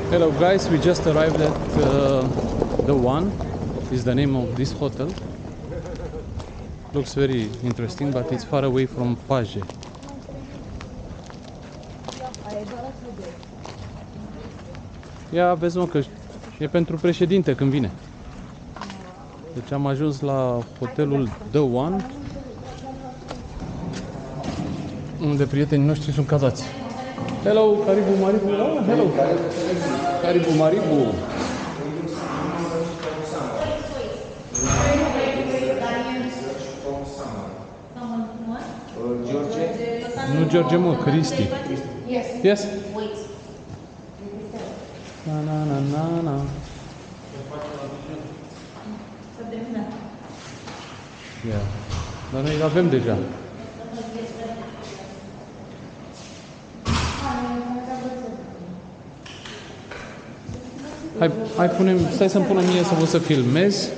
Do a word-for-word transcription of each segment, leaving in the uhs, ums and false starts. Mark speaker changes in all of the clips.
Speaker 1: Hello guys, we just arrived at uh, The One, is the name of this hotel. Looks very interesting, but it's far away from Paje. Ia vezi, mă, că e pentru președinte când vine. Deci am ajuns la hotelul The One, unde prietenii noștri sunt cazați. Hello, Caribu Maribu. Oh, hello. Caribu Maribu. Nu George, mă, Cristi. Yes. Yes? Na, na, na, na, na. Yeah. Dar noi avem deja. Hai, hai punem, stai să-mi pună mie să vă să filmez.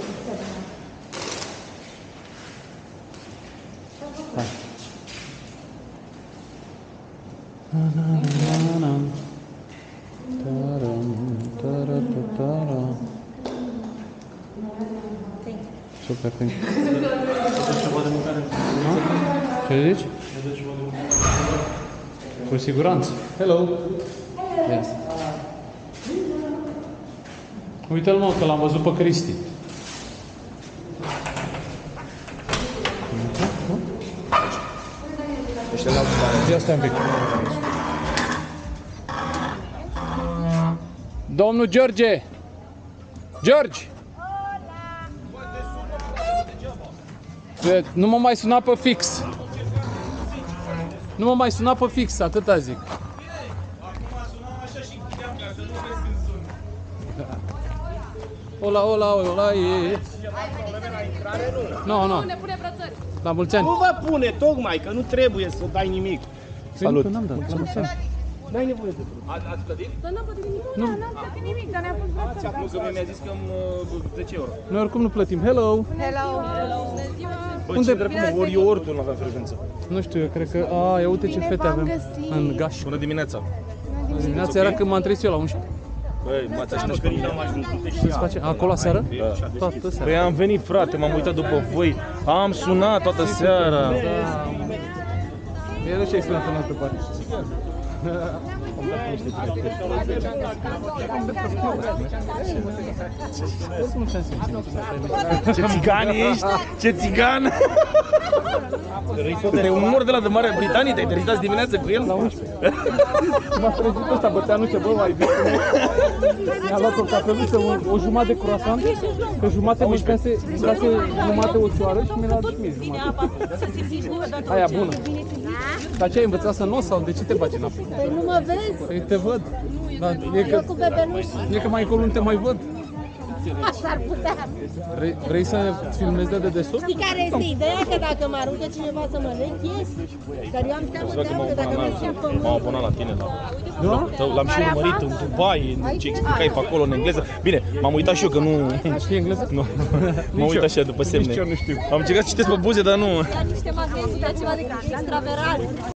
Speaker 1: Hai. Na, na, na, na. Taram, tara, tara. Super, thank you. Ce zici? Cu siguranță. Hello. Yes. Uite-l, mă, că l-am văzut pe Cristi. Ia stai un pic. Domnul George! George! Nu mă mai suna pe fix. Nu mă mai suna pe fix, atâta zic. Ola, ola, ola, e... Nu, nu.
Speaker 2: Ne pune brățări.
Speaker 1: La mulți ani.
Speaker 3: Nu vă pune, tocmai, că nu trebuie să dai nimic.
Speaker 1: Salut. Că n-am dat, la mulți ani.
Speaker 3: N-ai nevoie de brățări. Ați plătit?
Speaker 2: Dar n-am plătit nimic. Nu, n-am plătit nimic, dar ne-a pus brățări.
Speaker 3: Acum că mi-a zis că zece euro.
Speaker 1: Noi oricum nu plătim. Hello!
Speaker 2: Hello! Bună ziua!
Speaker 3: Bă, unde dracu, ori eu, ori tu nu aveam frecvență.
Speaker 1: Nu știu, eu cred că... A, ia uite ce fete avem în gaș.
Speaker 3: Bună dimineața.
Speaker 1: Dimineața era când m-am trezit eu la unsprezece.
Speaker 3: Băi, m-ați așteptat.
Speaker 1: Ce-ți face? Acolo seară? Toată seara.
Speaker 3: Păi am venit, frate, m-am uitat după voi. Am sunat toată seara.
Speaker 1: E de ce ai sunat în altă parte?
Speaker 3: Ce țigan ești? Ce țigan! Te umor de la de Marea Britanie, te-ai trezit azi dimineață cu el?
Speaker 1: La unsprezece. M-a trezit ăsta, bătea nu ce, bă, mai bine. Mi-a luat o cafeluță, o, o jumătate de croissant, că jumate mâncase, mâncase jumate ocioară și mi-a luat mie jumătate. Aia bună. Dar ce, ai învățat să nu sau de ce te bagi înapoi?
Speaker 2: Păi nu mă vezi?
Speaker 1: Păi te văd. Dar e că,
Speaker 2: Cu bebeluși.
Speaker 1: e că mai încolo nu te mai văd.
Speaker 2: S-ar putea.
Speaker 1: Vrei, vrei să filmezi de dedesubt?
Speaker 2: Știi care este ideea? Că dacă mă aruncă cineva să mănânc, ies. Dar eu am teamă, teamă, că dacă nu știu pământ.
Speaker 3: M-am abonat la tine, la
Speaker 1: Da?
Speaker 3: tău, l-am și urmărit în Dubai, în ce explicai pe acolo în engleză. Bine, m-am uitat și eu că nu...
Speaker 1: Știi engleză?
Speaker 3: Nu, m-am uitat așa după semne.
Speaker 1: Nici eu nu știu.
Speaker 3: Am încercat să citesc pe buze, dar nu...
Speaker 2: Ia niște magazine, ceva de extraveral.